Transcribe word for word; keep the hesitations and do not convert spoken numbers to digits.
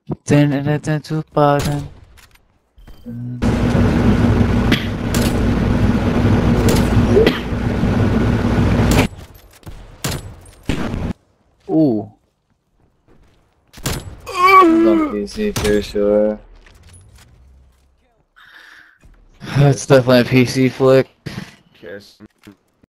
Dun-dun-dun-dun, bottom. Ooh. It's on P C for sure. That's definitely a P C flick. Kiss.